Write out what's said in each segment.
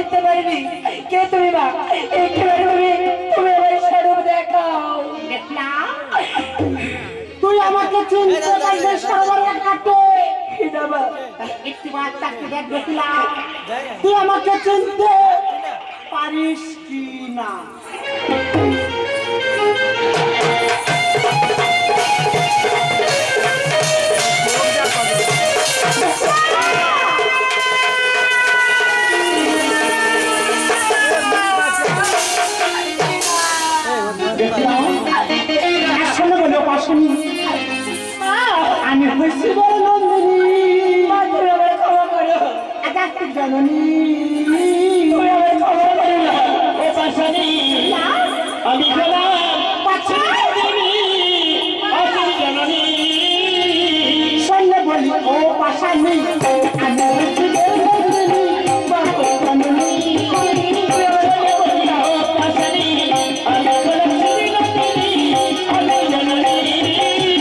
দেখতে পারিনি কে তুমি মা একেবারে তুমি আমার স্বরূপ দেখাও দেখলাম তুই আমাকে চিনতে পারছিস সবার কাটে বাবা একটু বার তাকে দেখ দেখলাম তুই আমাকে চিনতে পারিস কি না আসলে বলো পাশনি আমি হয়েছি বড় নন্দিনী তুমি আমার ক্ষমা করো আগাস্তিক জননী তুমি আমার ক্ষমা করো না ও পাশনি আমি গেলাম জননী শুনলে বলি ও পাশানি আমি হয়েছি বড় নন্দিনী বাবা জননী I'm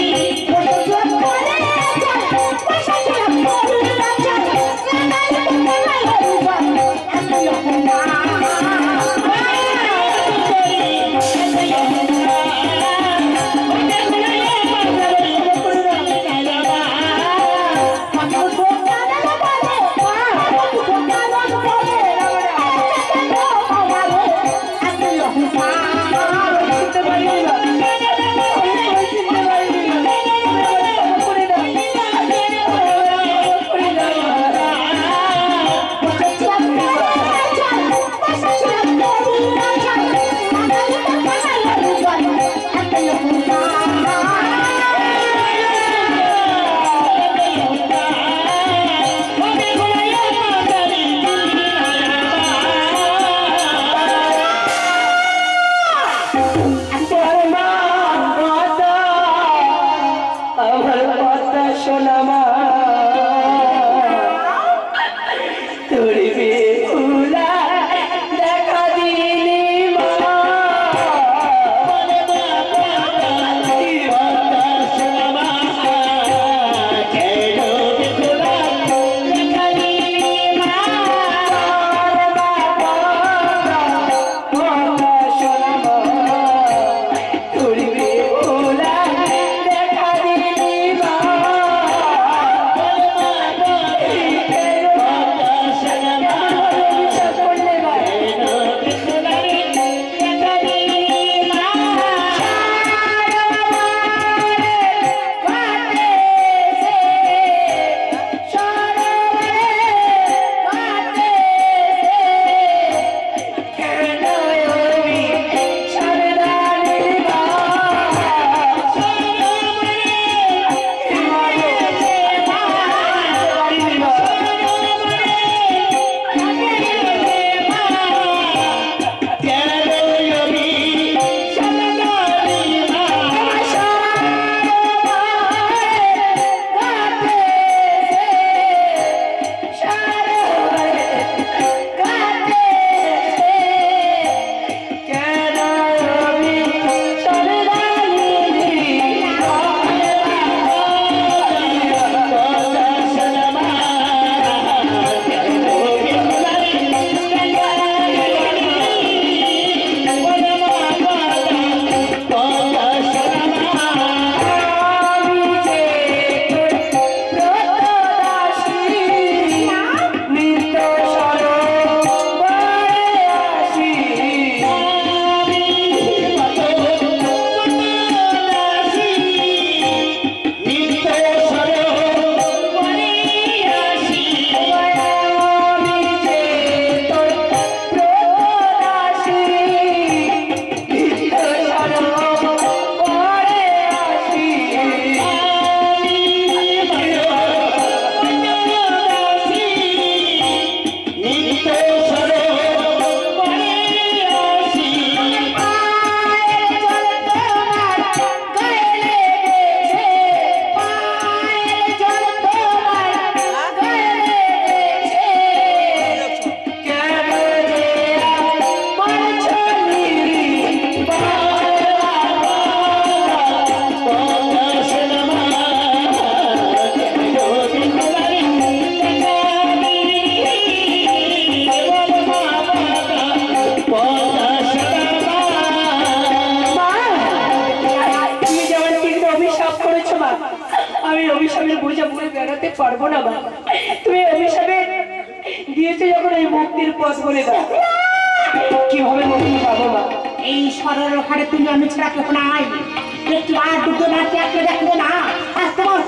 মা আমি অভিশাপের বোঝা বলে বেড়াতে পারবো না মা তুমি অভিশাপে দিয়েছো যখন এই মুক্তির পথ বলে দাও কিভাবে মুক্তি পাবো মা এই সরল ওখানে তুমি আমি ছাড়া কেউ নাই একটু আর দুটো নাচে একটা দেখবো না আর তোমার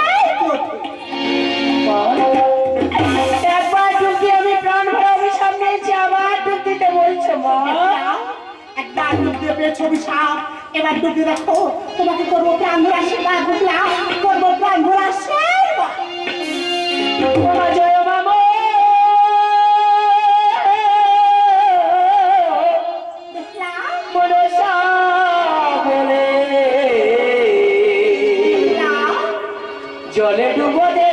একবার ঢুকি আমি প্রাণ ভরা অভিশাপ নিয়েছি আবার ঢুক দিতে বলছো মা একবার ডুব দিয়ে পেয়েছো অভিশাপ এবার ডুব দিয়ে দেখো তোমাকে করবো প্রাণ ভরা আশীর্বাদ বুঝলাম করবো প্রাণ ভরা আশীর্বাদ জয় মামা মনসা বলে জলে ডুবো দেব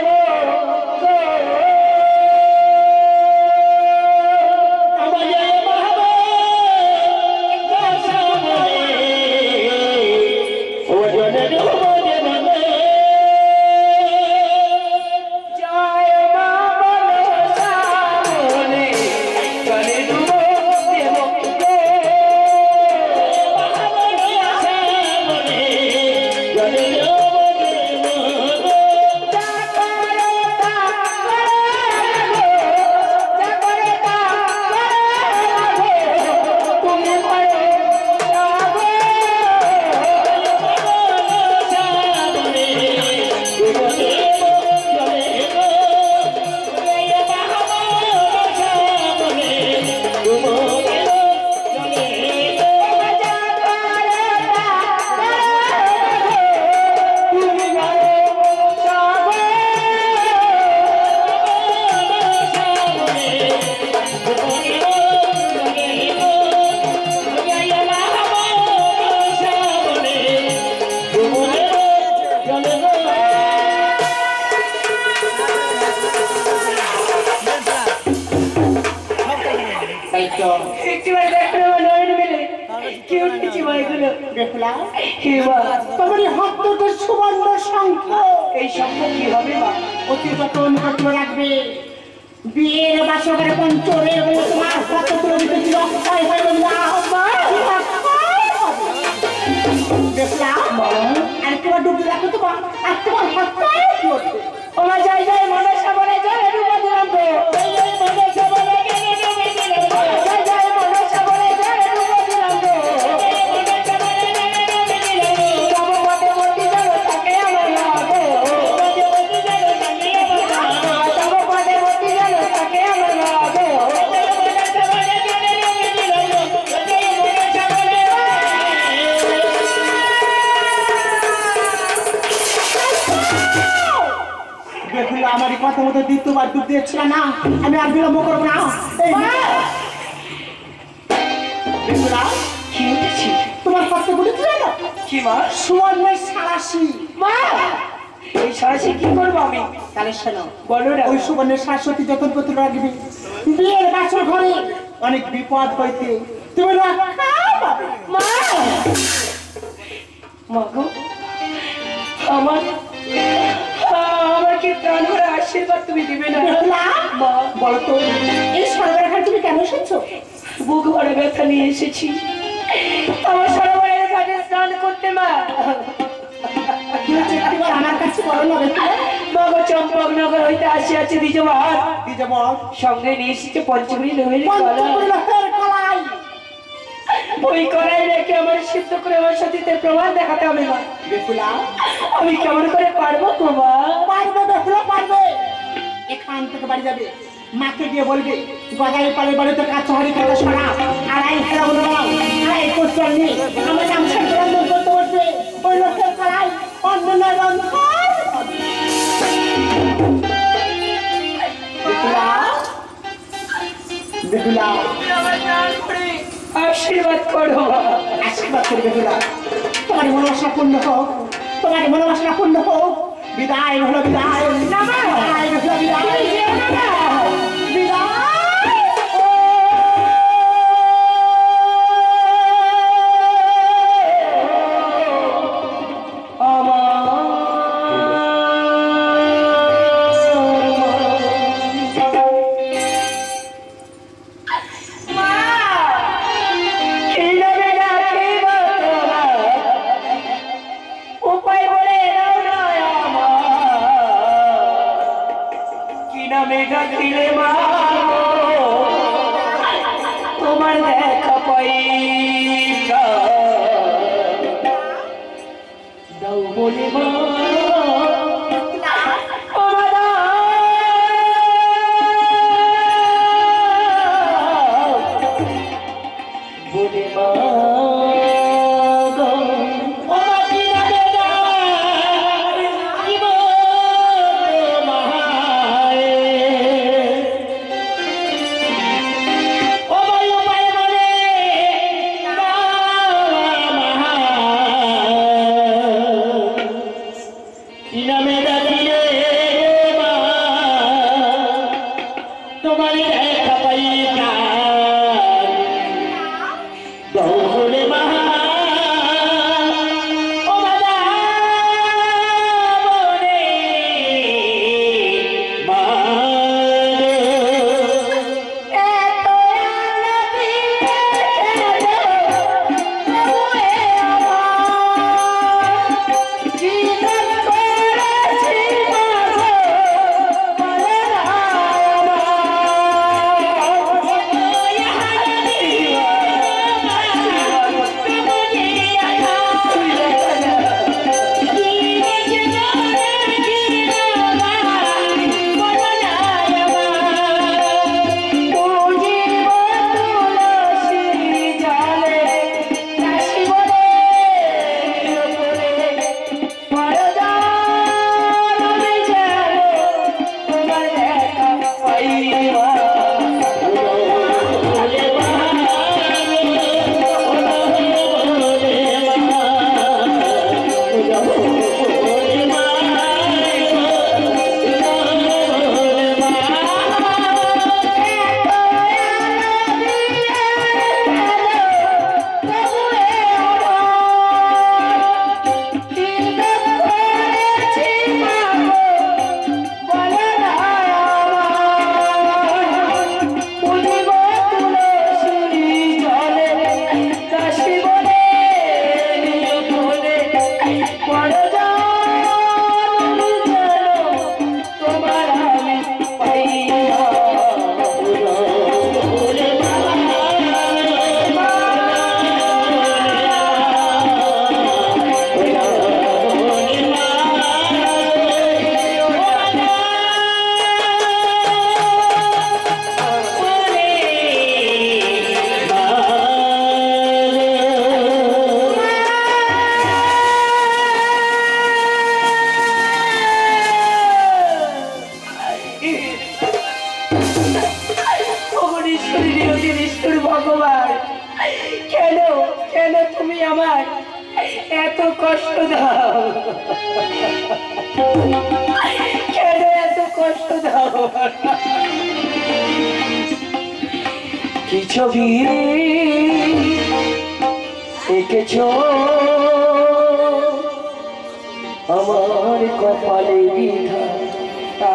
তোমার হাত দুটো সুবর্ণ শঙ্খ এই শঙ্খ কি হবে মা অতি যতন করে রাখবে বিয়ের বাসকের পঞ্চরে তোমার হাত তুলে দিতে ছিল অক্ষয় হয়ে দেখলাম আর তোমার ডুবতে রাখো তোমার আর তোমার হাত ওমা যাই যাই মনসা বলে জলে ডুবো দিলাম তো মনসা বলে যাই যাই মনসা বলে জলে ডুবো দিলাম তো আমার কথা মতো দ্বিতীয়বার ডুব দিয়েছিল না আমি আর বিলম্ব করবো না কি হয়েছে তোমার কথা বলেছিল না কি মা সুবর্ণের সারাশি মা এই সারাশি কি করবো আমি তাহলে শোনো বলো না ওই সুবর্ণের শাশ্বতী যতন করতে রাখবে বিয়ের বাসর ঘরে অনেক বিপদ হইতে তুমি মা মাগো আমাকে প্রাণ ভরা আশীর্বাদ তুমি দিবে না মা বলো তো এই সরবরাহ তুমি কেন এসেছো বুক ভরা ব্যথা নিয়ে এসেছি আমার সরবরাহের কাছে স্নান করতে মা আমার কাছে বলো না মাগো চম্পকনগর হইতে আসিয়াছে দ্বিজবার সঙ্গে নিয়ে এসেছে পঞ্চমী লোহের কলাই ওই কলাই রেখে আমার সিদ্ধ করে আমার সতীতে প্রমাণ দেখাতে হবে মা আমি কেমন করে পারবো গো মা পারবে বেহুলা পারবে এখান থেকে বাড়ি যাবে মাকে গিয়ে বলবে গদাই পালে বাড়িতে কাছাহারি খেলা সরা আড়াই খেলা বলো আড়াই কোশ্চেন নিয়ে আমার নাম সংক্রান্ত করতে বসবে ওই লোকের খেলায় অন্য আশীর্বাদ করো আশীর্বাদ করবে তোমার মনোবাসনা পূর্ণ হোক তোমার মনোবাসনা পূর্ণ হোক বিদায় হলো বিদায় বিদায় হলো বিদায় বিদায় উপায় বলে ডাকলে ডাকলে মা তোমার দেখা পাই দাও বলে মা ভগবান কেন কেন তুমি আমার এত কষ্ট দাও কেন এত কষ্ট দাও কি ছবি এঁকেছো আমার কপালে বিধাতা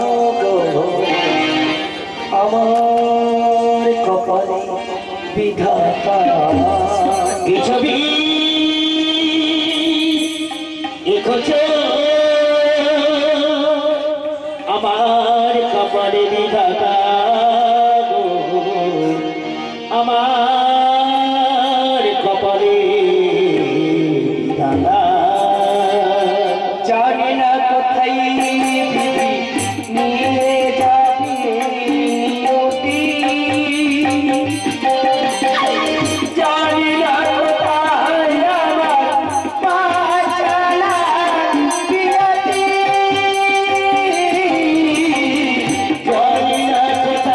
আমার কপালে বিধাতা কি ছবি এঁকেছো আমার কপালে বিধাতা আমার কপালে বিধাতা জানি না কোথায় নিয়ে যাবি নিয়তি জানি না কোথায় আমার পা চালা বিরতি জানি না কোথায়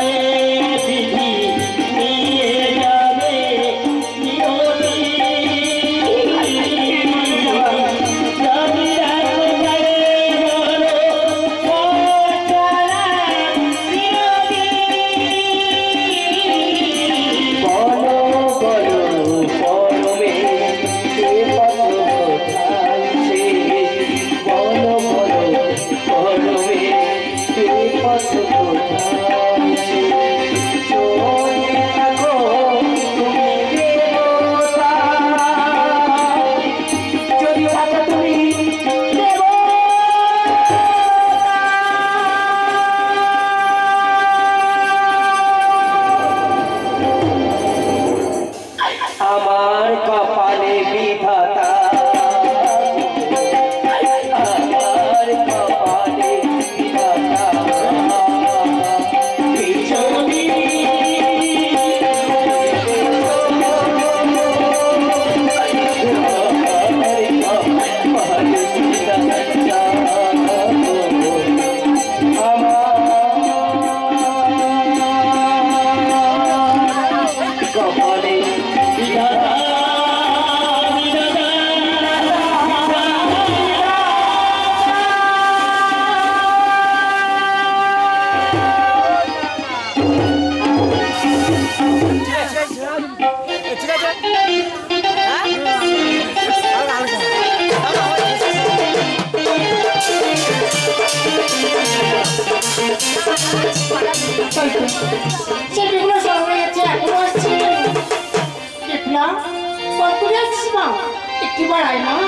সেগুলো সব হয়ে গেছে এখনো আসছে দেখলা কত যাচ্ছিস মা একটু বাড়াই মা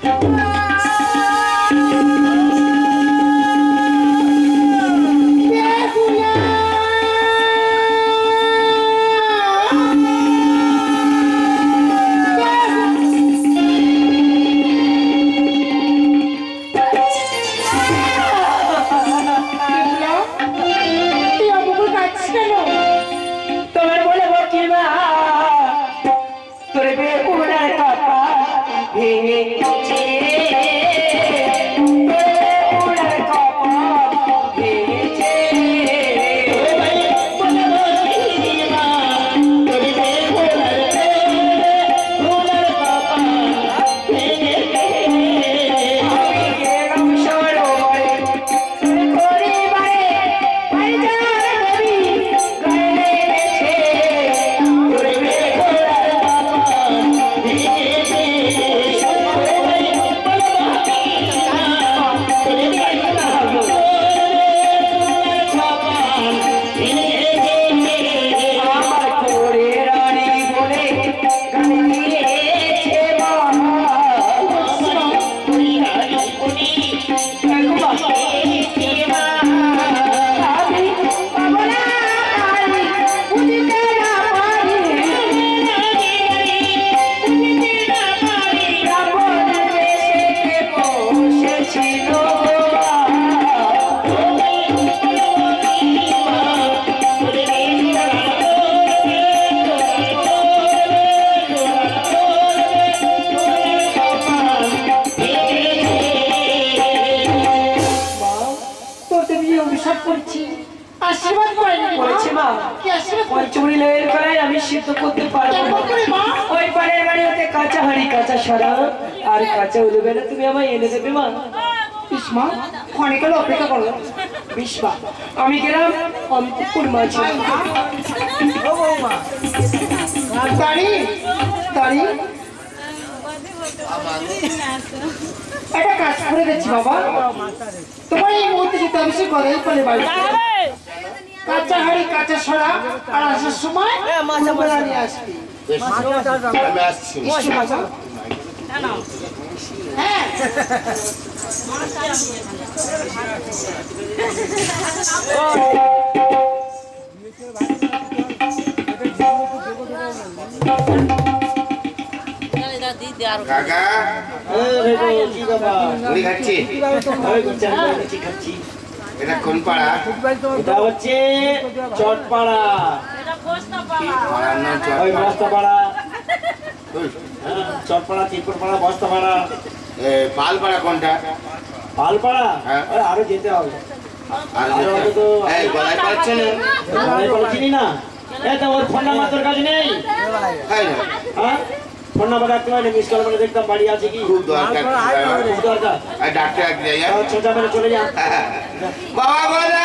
তুমি আমায় এনে দেবে মা বিষ্মা অনেকের অপেক্ষা করো বিষ্মা আমি গেলাম অন্তপুর মাঝে দাঁড়ি দাঁড়ি একটা কাজ করে দিচ্ছি বাবা তোমার এই মুহূর্তে যেতে হবে সে গদাই পালে বাড়ি কাঁচা হাড়ি কাঁচা ছড়া আর আসার সময় মাছা নিয়ে আসবি হ্যাঁ কাকা এটা কোন পাড়া? এটা হচ্ছে চটপাড়া বস্তাপাড়া চটপাড়া তিরপুরপাড়া বস্তাপাড়া পালপাড়া কোনটা? পালপাড়া আরো যেতে হবে চিনি না ওর ফোন নাম্বার তোর কাছে নেই হ্যাঁ ফোন নাম্বার রাখতে পারলে মিস কল করে দেখতাম বাড়ি আছে কি খুব দরকার খুব দরকার ডাক্তার সোজা মেরে চলে যা বাবা বলা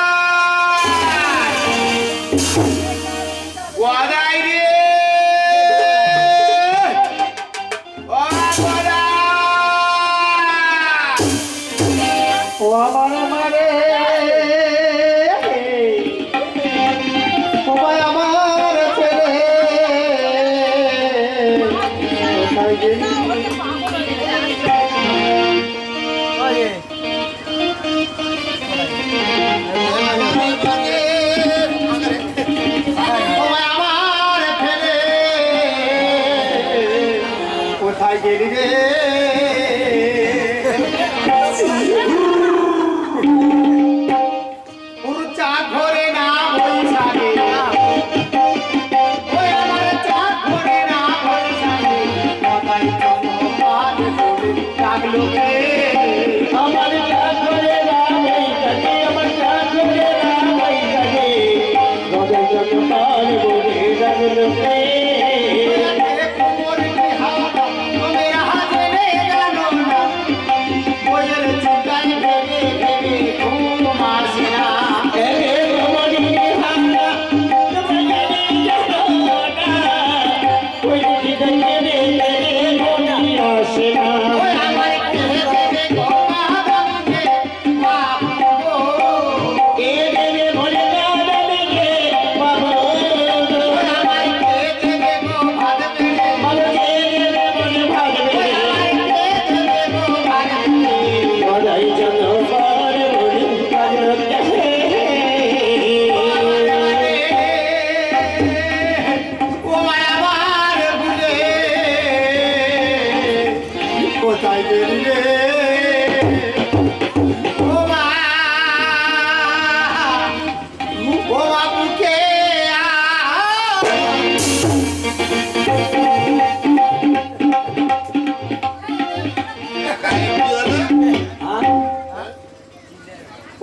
ওয়াদাই রে ও আমার মারে ও ভাই আমার ছেলে কোথায় গেলি ও ভাই আমার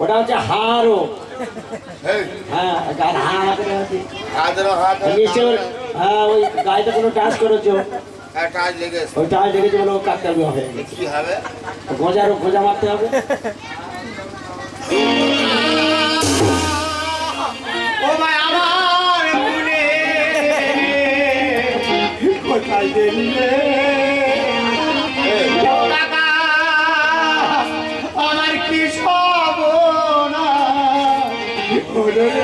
ওটা হচ্ছে হাড়ও। এই, হ্যাঁ গান হা হা করে আছে হাত নিশ্চয়। হ্যাঁ ওই গাড়িতে কোনো টাচ করেছো, কাজ লেগেছে ওই টাচ দেখেছো বলে ও কাটতে হবে হয়ে গেছে। কি হবে? গোজা মারতে হবে। ও ভাই আমার মনে কোথায় গেলি রে? ও কাকা, আমার কি সর্বনাশ হলো রে?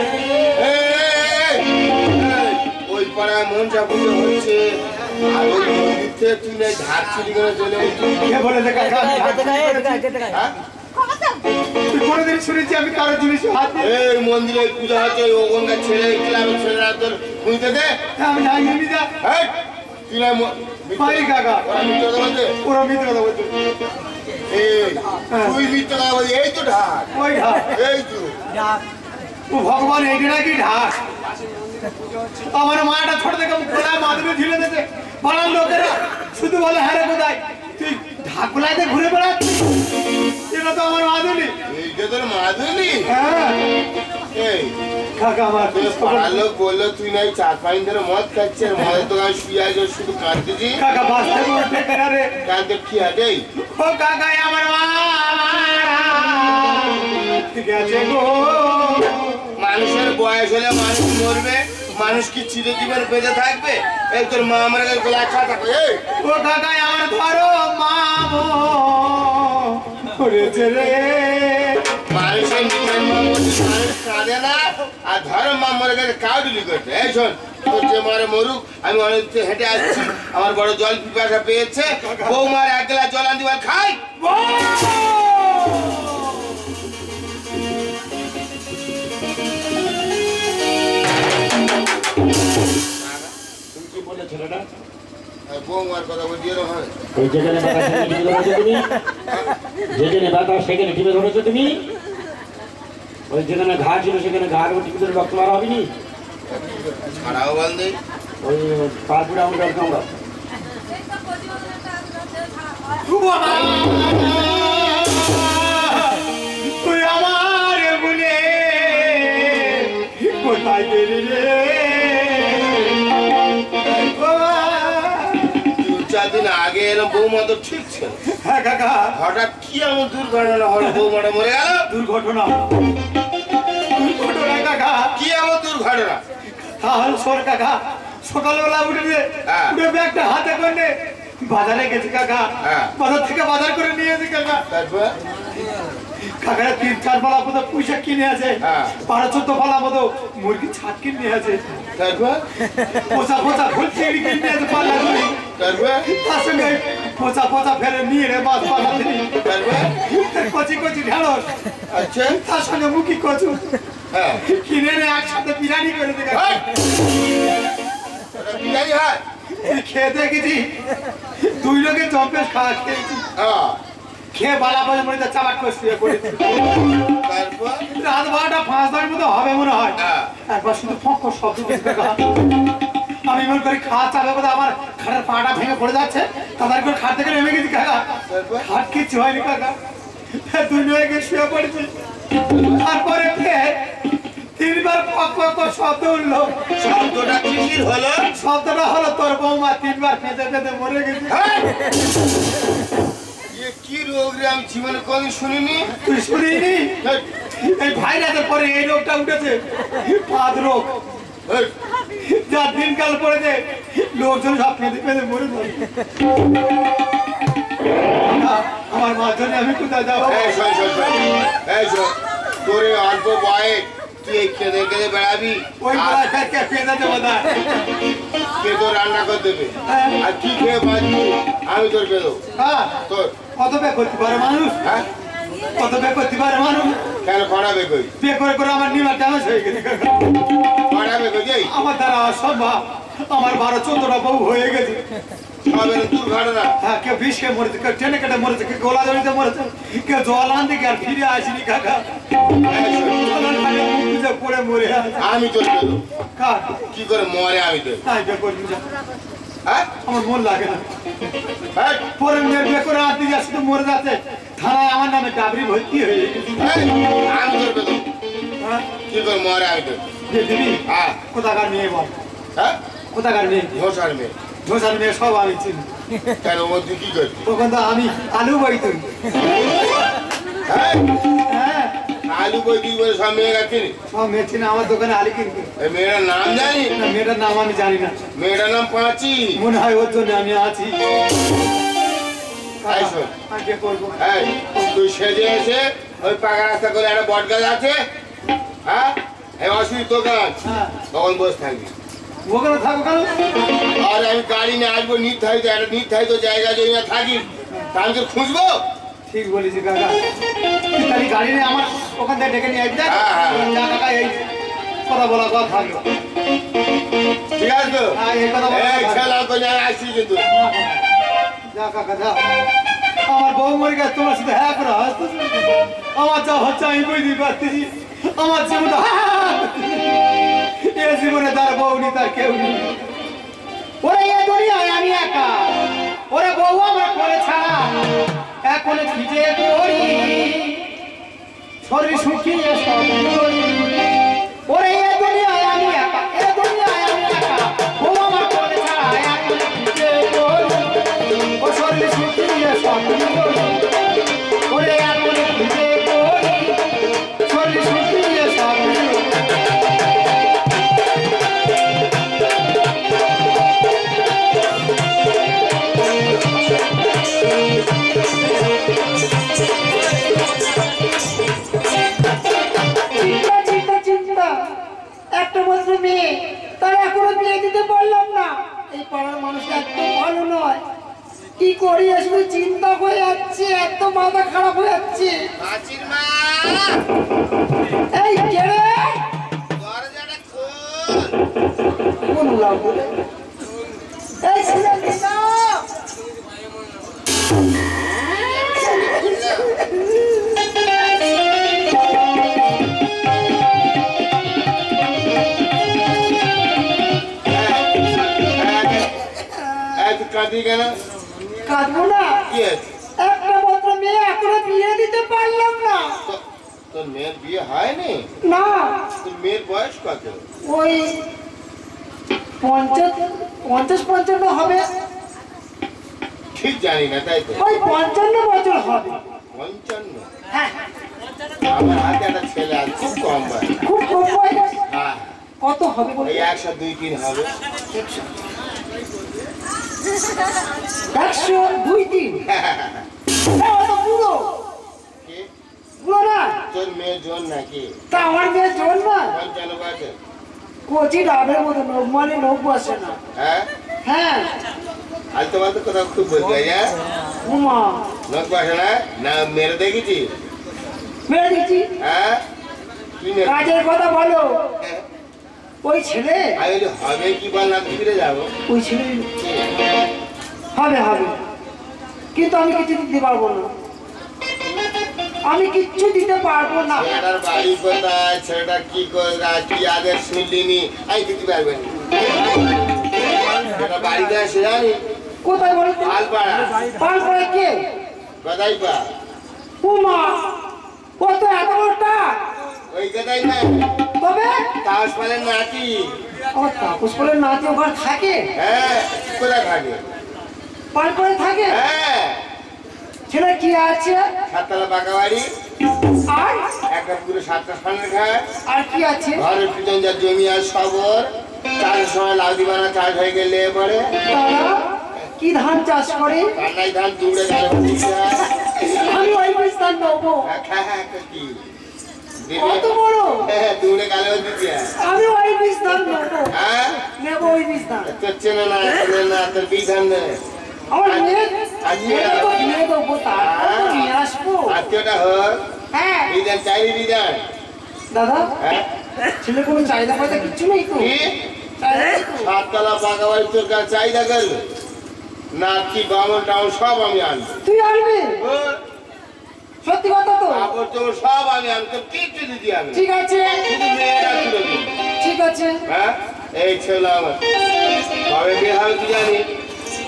ওই পাড়ায় মনসা পুজো হচ্ছে আর ওই মন্দির তুই না ঝাড় চুরি করে চলে এসেছিস। কে বলেছে কাকা? হ্যাঁ? তুই কোনোদিন শুনেছি আমি কারো জিনিস হাত দিয়ে? এই মন্দিরে পূজা হচ্ছে ওখানকার ছেলে ক্লাবের ছেলেরা তোর খুঁজতে দে। আমি জানি যা এই, তুই না পারি কাকা, ওরা মিথ্যে কথা বলছে। ওরা মিথ্যে কথা বলছে। এই, তুই মিথ্যে কথা বলছিস। এই তো ঢাক, ওই ঢাক, এই তো। ও ভগবান এইটা নাকি ঢাক? আমার মাটা ছোট থেকে খোলায় মাদুরে ঝিলে দিতে পাড়ার লোকেরা শুধু বলে হ্যাঁ রে কোথায় তুই ঢাক খোলাইতে ঘুরে বেড়াচ্ছিস? এটা তো আমার মাদুলি। এইটা তোর মাধুরী? হ্যাঁ এই, কাকা আমার তোর পাড়ার লোক বললো তুই নাই 4-5 ধরে মদ খাচ্ছিস, মদের দোকান শুয়ে আছো শুধু কাঁদতেছিস। কাকা বাঁচতে উঠে কেনা রে? কাঁদতে কি আছে? ও কাকা আমার মা ঠিক আছে গো। মানুষের বয়স হলে মানুষ মরবে, মানুষ কি চিরজীবন বেঁচে থাকবে? এই তোর মা আমার কাছে গলা থাকবে। এই, ও কাকা আমার ধরো মামো করেছে রে। মানুষের নিজের মা মরছে, মানুষ কাঁদে না, আর ধরো মা মরে গেছে কাউডুলি করছে। এই শোন, তোর যে মারে মরুক, আমি অনেক দূর হেঁটে আসছি, আমার বড় জল পিপাসা পেয়েছে, বৌমার 1 গ্লাস জল আনতে বল, খাই। তুমি কি বললে ছেলেটা? আর বৌমার কথা বলছি এরকম হয়? ওই যেখানে বাতা সেখানে টিপে ধরেছো তুমি, যেখানে বাতা সেখানে টিপে ধরেছো তুমি, ওই যেখানে ঘা ছিল সেখানে ঘাড় টিপে ধরে রক্ত বার হবেনি। ছাড়াও বন্ধে ওই পা পুড়ে আমার জল কামড়া। তুই আমার বলে কোথায় গেলি রে? 2-4 দিন আগে এরকম বৌমা তো ঠিক ছিল, হ্যাঁ কাকা, হঠাৎ কি এমন দুর্ঘটনা হলো বৌমাটা মরে গেল? দুর্ঘটনা কাকা। কি এমন দুর্ঘটনা? তাহলে শোন কাকা, সকালবেলা উঠে হ্যাঁ। উঠে ব্যাগটা হাতে করে বাজারে গেছি কাকা। হ্যাঁ। বাজার থেকে বাজার করে নিয়ে এসেছি কাকা। তারপর কাকারা 3-4 পালা মতো পুঁইশাক কিনে আছে, হ্যাঁ। 12-14 পালা মতো মুরগি ছাট কিনে আছে, তারপর পোচা ফুল চিংড়ি কিনে আছে পাল্লা করে, তারপর তার সঙ্গে পোচা ফেলে নিয়ে রে মাছ পালা তারপর কচি ঢেঁড়স, আচ্ছা, তার সঙ্গে মুখি কচু হ্যাঁ, কিনে রে একসাথে বিরিয়ানি করে দিকে এই! ওটা বিরিয়ানি হয়? খেয়ে দেখেছি। 2 লোকের জম্পেশ খাওয়া খেয়েছি, হ্যাঁ, খেয়ে বালা বাজে মনে হচ্ছে চালাক করে শুয়ে পড়েছি। তারপর রাত 12টা 5-10 মতো হবে মনে হয়। হ্যাঁ। একবার শুধু ফক শব্দ করতে আমি মনে করি খাওয়া চাবে বোধ আমার খাটের পাটা ভেঙে পড়ে যাচ্ছে, তাদের করে খাট থেকে নেমে গেছি কাকা। তারপর? খাট কিচ্ছু হয়নি কাকা, 2 লোকে গিয়ে শুয়ে পড়েছি। তারপরে ফের 3 বার ফক শব্দ উঠলো। শব্দটা কিসির হলো? শব্দটা হলো তোর বৌমা 3 বার পেঁচে মরে গেছে। হ্যাঁ! এ কি রোগ রে, আমি জীবনে কোনদিন শুনিনি। তুই শুনিনি? হেই, এই ভাইরাসের পরে এই রোগটা উঠেছে, পাদ রোগ। হেই, যা দিনকাল পড়েছে লোকজন সব পেঁধে মরে যাবে। আমার মার জন্য আমি কোথায় যাবো? এই শোন, এই শোন, তোর এই অল্প বয়স তুই এই কেঁদে কেঁদে বেড়াবি, ওই আর গলায় ফেটকে পেঁধে দেবো না। কে তোর রান্না করে দেবে, আর কি খেয়ে বাঁচবি? আমি তোর পেলো হ্যাঁ, তোর। কত বে করতে পারে মানুষ? হ্যাঁ, কত বে করতে পারে মানুষ? কেন করাবে কই? বে করে আমার নিমার ড্যামেজ হয়ে গেছে। করাবে কই? এই আমার দ্বারা অসম্ভব। আমার 12-14টা বউ হয়ে গেছে। সব এর দুর্ঘটনা। হ্যাঁ, কেউ বিষ খেয়ে মরেছে, কেউ টেনে কেটে মরেছে, কেউ গোলা জড়িতে মরেছে, কেউ জল আনতে গিয়ে আর ফিরে আসেনি কাকা। এই শোন, জলের পানি মুখ বুঝে পড়ে মরে আছে। আমি তোর পেলো কার? কি করে মরে আমি তোর? তাই বে করবি যা। হ্যাঁ আমার মন লাগে না হ্যাঁ পরে মেয়ের বিয়ে করে আনতে যাচ্ছি তো মরে যাচ্ছে থানায় আমার নামে ডাবরি ভর্তি হয়ে গেছে আমি করবে তো হ্যাঁ কি করে মরে আমি তো যে দিবি হ্যাঁ কোথাকার মেয়ে বল হ্যাঁ কোথাকার মেয়ে ঘোষার মেয়ে ধোসার মেয়ে সব আমি চিনি কেন ওর তুই কি করবি তখন তো আমি আলু বইতুম হ্যাঁ হ্যাঁ আলু বই তুই বলে সব মেয়ে গেছিস সব মেয়ে চিনি আমার দোকানে আলু কিনবে এই মেয়েটার নাম জানি না মেয়েটার নাম আমি জানি না মেয়েটার নাম পাঁচি মনে হয় ওর জন্য আমি আছি তাই শোন আগে করবো এই তুই সেজে এসে ওই পাকা রাস্তা করে একটা বট গাছ আছে হ্যাঁ এই অসুবিধ দোকান হ্যাঁ তখন বসে থাকবি ওখানে থাকবো কেন আর আমি গাড়ি নিয়ে আসবো নির্ধারিত একটা নির্ধারিত জায়গা যদি না থাকি তা আমি তো খুঁজবো ঠিক বলেছি কাকা তাহলে গাড়ি নিয়ে আমার ওখান থেকে ডেকে নিয়ে আসবি দেখ হ্যাঁ, হ্যাঁ। যা কাকা এই কথা বলা কথা থাকলো ঠিক আছে তো হ্যাঁ এই কথা বলা এই কথা থাকলো। ছেলে তো নিয়ে আসছি কিন্তু যা কাকা যা আমার বউ মরে গেছে তোমার সাথে হ্যাঁ করে হাসতেছি আমার যা হচ্ছে আমি বুঝতে পারতেছি আমার জীবনটা এ জীবনে তার বউ নি তার কেউ নেই ওরে এ দুনিয়ায় আমি একা ওরে বউ আমার করে ছাড়া এখন ভিজে করি শরীর শুকিয়ে সব করি ওরে এ দুনিয়ায় আমি একা এ দুনিয়ায় আমি একা বউ আমার করে ছাড়া এখন ভিজে করি ও শরীর শুকিয়ে সব করি ওরে এখন ভিজে করি শরীর শুকিয়ে সব করি চিন্তা চিন্তা চিন্তা একটা মাত্র মেয়ে তার এখনো বিয়ে দিতে পারলাম না এই পাড়ার মানুষ এত ভালো নয় কি করি আসলে চিন্তা হয়ে যাচ্ছে এত মাথা খারাপ হয়ে যাচ্ছে মাছির মা এই কে রে দরজাটা খোল কোন লাভ এই ছেলে মেয়েটা তুই কাঁদি কেন কাঁদবো না কি আছে একটা মাত্র মেয়ে এখনো বিয়ে দিতে পারলাম না তোর মেয়ের বিয়ে হয়নি না তোর মেয়ের বয়স কত ওই 50-55 হবে ঠিক জানি না তাই তো ওই 55 বছর হবে 55 হ্যাঁ আমার হাতে একটা ছেলে আছে খুব কম বয়স খুব কম বয়স হ্যাঁ কত হবে বলো? এই 100-2-3 হবে 100-2-3 অত বুড়ো কি বুড়ো না তোর মেয়ে জন নাকি তা আমার মেয়ে জোর না 55 বছর কচি ডাবের মতো মানে লোক বসে না হ্যাঁ হ্যাঁ আজ তোমার তো কথা খুব বলতে হ্যাঁ উমা লোক বসে না না মেরে দেখেছি মেরে দিচ্ছি হ্যাঁ কি মেরে কাজের কথা বলো ওই ছেলে আমি বলি, হবে কি বল না ফিরে যাবো ওই ছেলে হবে হবে কিন্তু আমি কিছু দিতে পারবো না আমি কিচ্ছু দিতে পারবো না ছেলেটার বাড়ি কোথায় ছেলেটা কি করে কি আদের শুনলিনি আমি দিতে পারবেন সেটা বাড়িতে এসে জানি কোথায় বলতে আলপাড়া পাল করে কে কোথায় পা উমা ও তো এত বড়টা ওই কোথায় না তবে তাস পালেন নাতি আমার তাপস করে নাতি ওখানে থাকে হ্যাঁ কোথায় থাকে পাল করে থাকে হ্যাঁ ছেলে কি আছে 7তলা পাকা বাড়ি আর একটা পুরো 7টা সামনে খায় আর কি আছে ঘরের পিছন যা জমি আর সবর চাষের সময় লাউ দিবানা চাষ হয়ে গেলে পরে তারা কি ধান চাষ করে কান্নাই ধান তুলে গেল আমি ওই বিস্তার নেবো কি কত বড় হ্যাঁ দৌড়ে গেল দিদি আমি ওই বিস্তার নেবো হ্যাঁ নেবো ওই বিস্তার তোর চেনে না চেনে না তোর বিধান নেই আমার মেয়ে তো নিয়ে দেবো তারপর তো নিয়ে আসবো আত্মীয়টা হোক হ্যাঁ বিধান চাইলি বিধান দাদা হ্যাঁ ছেলে কোনো চাহিদা ফায়দা কিচ্ছু নেই তো কি চাহিদা নেই তো? 7তলা পাকা বাড়ি তোর কাছে চাহিদা করবে নাতি বামন টাউন সব আমি আনবো তুই আনবি সত্যি কথা তো কাপড় চোপড় সব আমি আনবো কিচ্ছু দিদি আমি ঠিক আছে শুধু মেয়েরা তুলে দিবি ঠিক আছে হ্যাঁ এই ছেলে আমার কবে বিয়ে হবে তুই জানি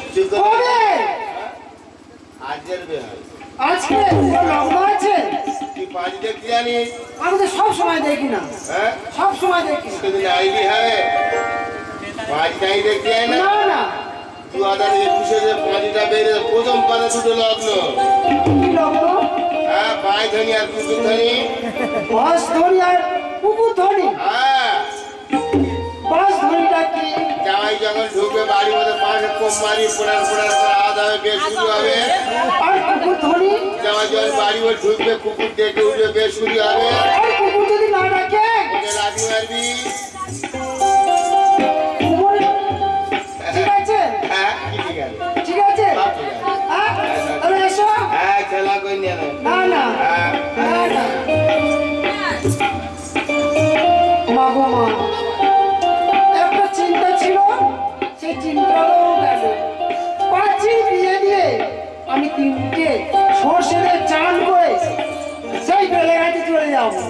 কবে? আজকের বেহাল আজকে লগ্ন আছে? তুই পাঁচ দেখতে জানিস? আমি তো সব সময় দেখি না, হ্যাঁ সব সময় দেখি না। সেদিন আইডি হবে পাঁচ নাই দেখতে যায় না? না না, 2021 পাঁচটা বেড়ে প্রথম পাতা দুটো লগ্ন। কি লগ্ন? হ্যাঁ পাঁচ ধনী আর কুকুর ধনী। বাস ধনী আর কুকুর ধনী? হ্যাঁ বাস ধনীটা কি? জামাই যখন ঢুকবে বাড়ির মধ্যে পাঁচটা কোপ মারি পোড়ার পোড়ার করে আওয়াজ হবে, বেশ শুরু হবে। আর কুকুর ধনী? জামাই যখন বাড়ি মধ্যে ঢুকবে কুকুর ডেকে উঠবে, বেশ শুরু হবে। আর কুকুর যদি না ডাকে? ওকে লাঠি মারবি। কুকুর ঠিক আছে? হ্যাঁ কি ঠিক আছে? ঠিক আছে? সব ঠিক আছে। হ্যাঁ, তাহলে এসো। হ্যাঁ খেলা কই নিয়ে নে। না না, হ্যাঁ না না। মা গো মা, একটা চিন্তা ছিল, সেই চিন্তাটাও গেল। পাঁচি বিয়ে দিয়ে আমি 3টে সর্ষে দিয়ে চান করে সেই বেলেঘাটে চলে যাবো।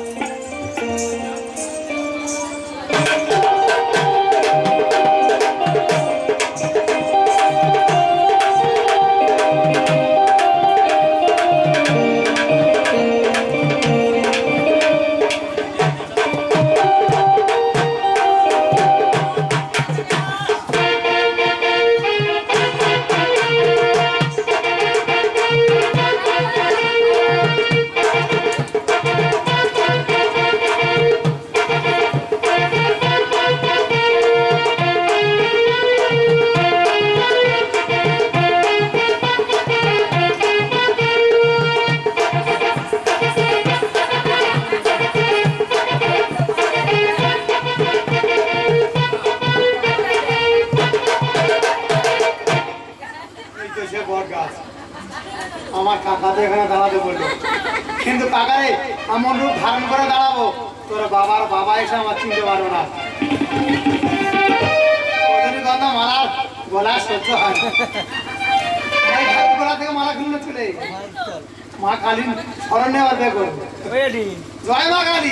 আমার কাকা তো এখানে দাঁড়াতে বললো, কিন্তু কাকারে এমন রূপ ধারণ করে দাঁড়াবো তোর বাবার বাবা এসে আমার চিনতে পারবো না। রজনীগন্ধা মালা গলা সহ্য হয় না। এই ঠাকুর গলা থেকে মালা খুললে চলে মা কালী স্মরণ নেওয়ার বে করবো। জয় মা কালী।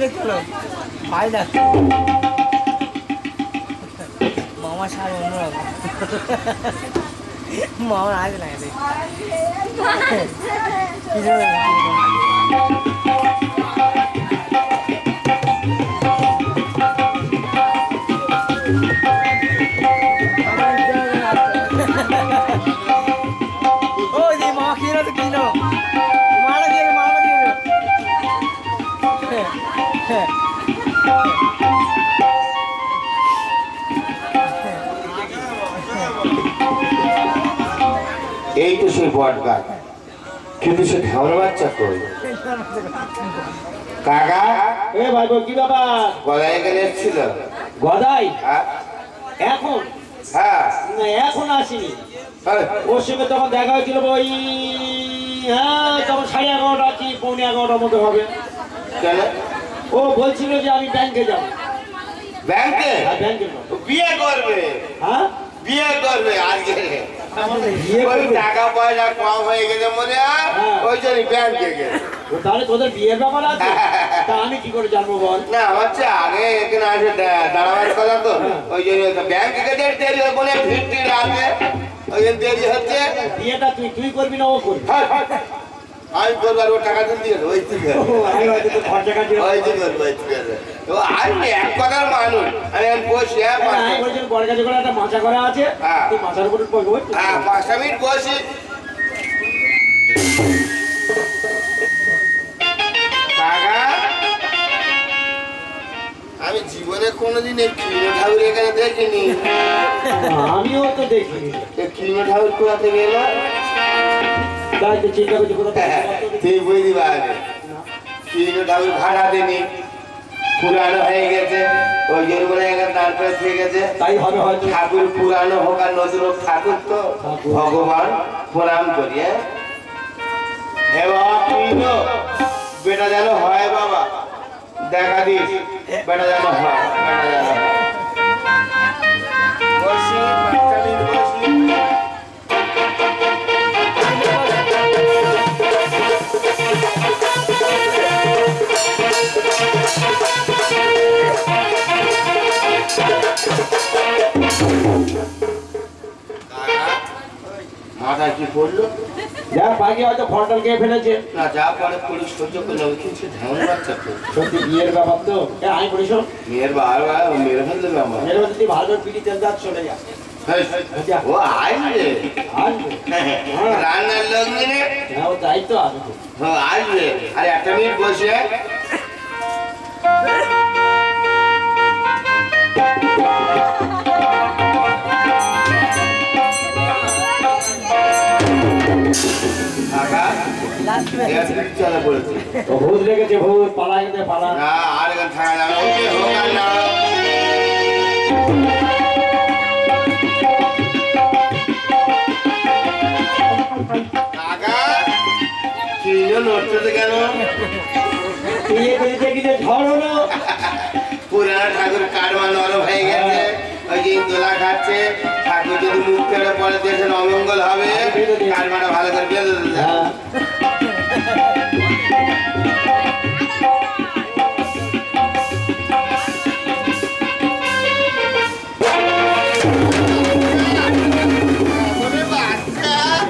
মামা সার অন্যরকম মামার আজ লাগে ওই যে মামা কিনো তো কিনো মারা দিয়ে এই তো সেই বট গাছ, কিন্তু সে ঢামরা বাচ্চা কই? কাকা এ ভাই কি বাবা? গলায় এখানে এসেছিল? গদাই হ্যাঁ এখন হ্যাঁ না, এখন আসিনি। হ্যাঁ। ওর সঙ্গে তখন দেখা হয়েছিল ওই, হ্যাঁ তখন 11:30 কি 11:15 মতো হবে। কেন? ও বলছিল যে আমি ব্যাংকে যাবো। ব্যাংকে? হ্যাঁ ব্যাংকে বিয়ে করবে? হ্যাঁ বিয়ে করবে আজকে? বিয়ে ওই করবে? টাকা পয়সা কম হয়ে গেছে মনে হয়, হ্যাঁ। ওই জন্য ব্যাংকে গেছে। ও তাহলে তোদের বিয়ের ব্যাপার আছে, তা আমি কি করে জানবো বল? না হচ্ছে আগে এখানে আসে দাঁড়াবার কথা তো, ওই জন্য ব্যাংকে গেছে দেরি হয় বলে ভিড় আছে, ওই জন্য দেরি হচ্ছে। বিয়েটা তুই করবি না ও করবি? আমি করবো আর ও টাকা দিন দিয়ে ওই থেকে ও, আমি হয়তো তোর খরচা কাটিয়ে ওই থেকে ওই থেকে আর এক কথার মানুষ আমি বসি। হ্যাঁ আমি বলছিলাম বড় কাছে করে একটা মাচা করা আছে, হ্যাঁ। তুই মাচার উপরে পড়বো। হ্যাঁ 5 মিনিট বসি। কাকা আমি জীবনে কোনোদিন এই কৃষ্ণ ঠাকুর এখানে দেখিনি। আমিও তো দেখিনি। এই কৃষ্ণ ঠাকুর কোথা থেকে এলো? তাই তো চিন্তা করছি কোথা থেকে। তুই বুঝতে পারবে কৃষ্ণ ঠাকুর ভাড়া দেনি, পুরানো হয়ে গেছে, ওই জন্য বলে এখানে তারপরে থেকে গেছে। তাই হবে হয়তো। ঠাকুর পুরানো হোক আর নতুন হোক, ঠাকুর তো ভগবান, প্রণাম করি। হে বাবা কৃষ্ণ, বেটা যেন হয় বাবা, দেখা দিস বেটা যেন হয়, বেটা যেন হয়। বসি, বাচ্চামি বসি। কাকা মাথায় কি পড়লো? যা পাখি হয়তো ফটল খেয়ে ফেলেছে। না যা পরে পুলিশ সহ্য করে নেবে, কিন্তু ধ্যান বাচ্চা তো। সত্যি বিয়ের ব্যাপার তো। আমি বলি শোন, মেয়ের বাবা মেরে ফেলবে আমার। মেয়ের মধ্যে তুই ভালো করে পিটি তেল দাঁত চলে যা। ও আসবে, আসবে। রান্নার লোক নিয়ে হ্যাঁ, ও দায়িত্ব আছে তো। হ্যাঁ আসবে। আরে একটা মিনিট বসে চলে পড়েছে। ও ভূত লেগেছে, ভূত পালা গেছে পালা। না আর এখানে থাকা যাবে না। ওকে হোক আর না কাকা কি নড়তেছে কেন? বিয়ে করে দেখি যে ঝড় হলো। পুরানা ঠাকুর কারমা নরম হয়ে গেছে, ওই যে দোলা খাচ্ছে। ঠাকুর যদি মুখ কেটে পরে দেশের অমঙ্গল হবে, কারমাটা ভালো করে বেঁধে দিতে হবে। হ্যাঁ। ওরে বাচ্চা!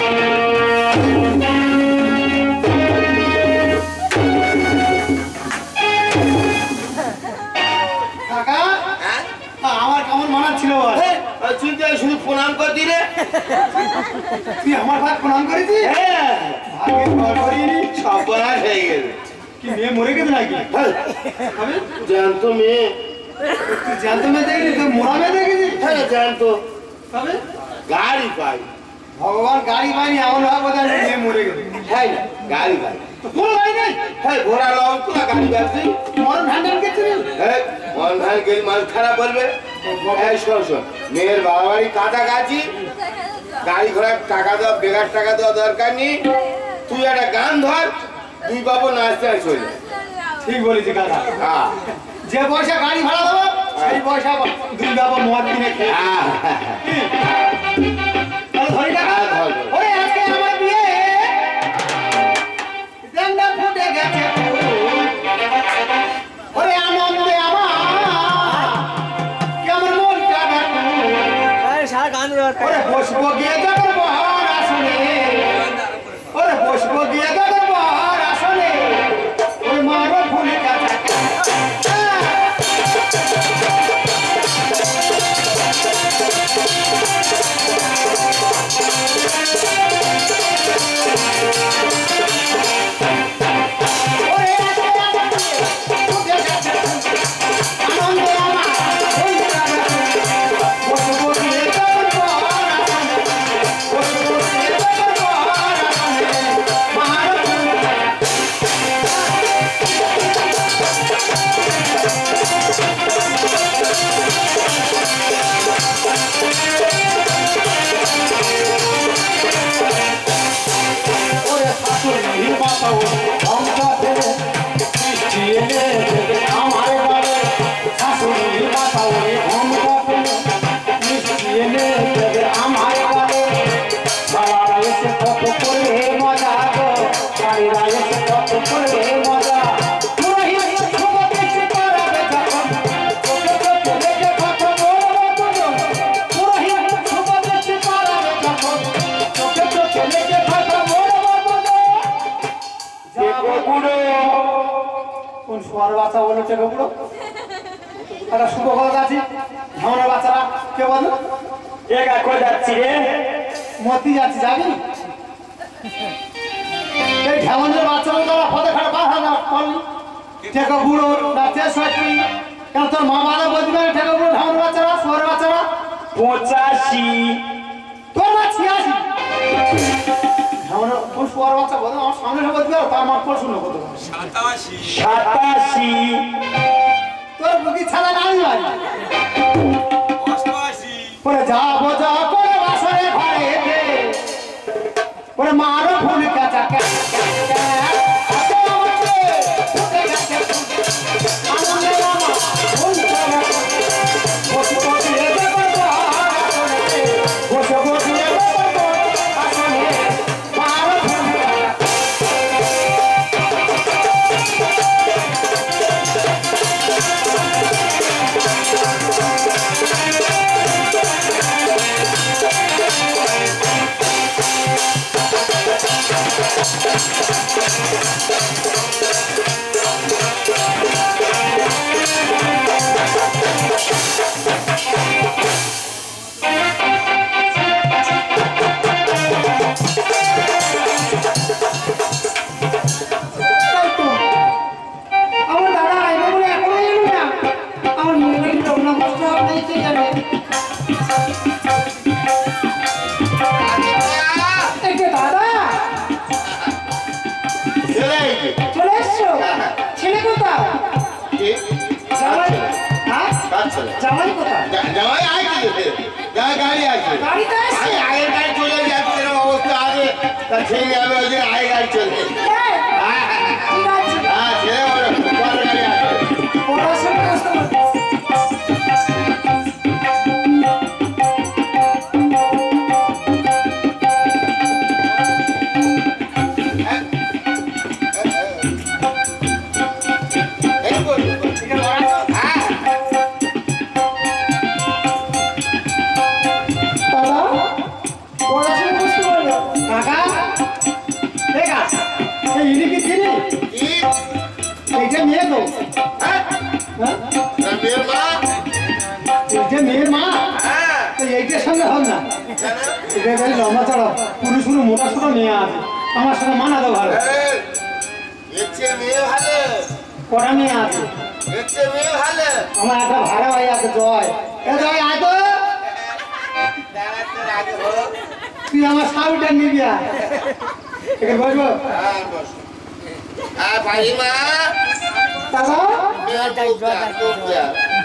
কাকা হ্যাঁ? আমার কেমন মানাচ্ছিল বল? ওই তুই তো শুধু প্রণাম করতি রে। তুই আমার ভাই প্রণাম করেছিস? হ্যাঁ। ভাগ্যে ঘর করিনি। সর্বনাশ হয়ে গেছে। কি মেয়ে মরে গেছে নাকি? আমি জানতো মেয়ে, তুই জানতো মেয়ে দেখিনি, তুই মোড়া মেয়ে দেখেছিস? হ্যাঁ জানতো। তবে গাড়ি পাই, ভগবান গাড়ি পাইনি এমন ভাবে বোঝায় যে মেয়ে মরে গেছে। হ্যাঁ না গাড়ি পাই। তো কোনো গাড়ি নেই? হ্যাঁ ঘোড়া লঙ্কা গাড়ি পাচ্ছি। মরণ ভ্যান্ডান গেছিস? হ্যাঁ মন ভাই গেলে মানুষ খারাপ বলবে। হ্যাঁ শোন শোন, মেয়ের বাবা বাড়ি কাছাকাছি, গাড়ি ঘোড়ার টাকা দেওয়া বেকার টাকা দেওয়া দরকার নেই। তুই একটা গান ধর, দুই বাবু নাচতে আর চলে। ঠিক বলেছি কাকা। হ্যাঁ যে পয়সা গাড়ি ভাড়া দেবো সেই পয়সা দুই বাবা মদ কিনে খেয়ে। হ্যাঁ তাহলে ধরি টাকা। হ্যাঁ, ধর, ধর। ওরে আজকে আমার বিয়ে ডান্ডা ফুটে গেছে ফুল। ওরে আনন্দে আমার কেমন মনটা ব্যাকুল। সারা গান ওরে বসবো গিয়ে যখন বহর আসনে, ওরে বসবো গিয়ে যখন বহর আসনে, ওই মারো ফুল কাছে। কোন শোয়ার বাচ্চা বলো চেপে পুরো একটা শুভ কথা আছে ঝামনের বাচ্চারা কে বলো একা কই যাচ্ছি রে? মতি যাচ্ছি যাবি এই ঝামনের বাচ্চারা তারা পথে খাটা বার হয় না বললি ঠেকা বুড়ো নাচে সত্যি কেন তোর মা বাবা বলবে ঠেকা বুড়ো ঝামনের বাচ্চারা শোয়ার বাচ্চারা 85 তোর মা 86 ঝামনের কোন শোয়ার বাচ্চা বলো আমার সামনে সে বলবে তার মা পর শুনো কত 87 তোর বুকি ছাড়া নাই ভাই পরে যাবো যা করে বাসরে ঘরেতে পরে মারো ফুল কাঁচা আমার দাদা আইবে বলে এখনো এলো না। আমার মনে রওনা কষ্ট নেই কে জানে। এই যে দাদা ছেলে আইছে। চলে এসছো। ছেলে কোথায়? কে? জামাই হ্যাঁ কার ছেলে? জামাই কোথায়? জামাই আইছে। জামাই গাড়ি আছে। গাড়িতে আসছে। আগের গাড়ি চলে যাচ্ছে এরকম অবস্থা আছে। তা ছেলে যাবে ওই দিন আগে গাড়ি চলে। এই, ঠিক আছে। হ্যাঁ ছেলে বড় গাড়ি আছে। পড়াশোনা করতে হবে। এই বল। হ্যাঁ দাদা পড়াশোনা করতে পারবে কাকা দেখা এই ইনি কি চিনি কি? এইটা মেয়ে তো হ্যাঁ হ্যাঁ? মেয়ের মা? এইটা মেয়ের মা হ্যাঁ তো এইটার সঙ্গে হল না কেন? এটা বেশ লম্বা চড়া পুরো শুরু মোটা ছোট মেয়ে আছে আমার সঙ্গে মানাতো ভালো এই, এর চেয়ে মেয়ে ভালো। কটা মেয়ে আছে এর চেয়ে মেয়ে ভালো। আমার একটা ভাড়া ভাই আছে জয় এ জয় আয় তো দাঁড়া তোর আগে হোক। তুই আমার সাউটা নিবি আয় এখানে বসবো হ্যাঁ বস। হ্যাঁ ভাই মা দাদা মেয়ের বউ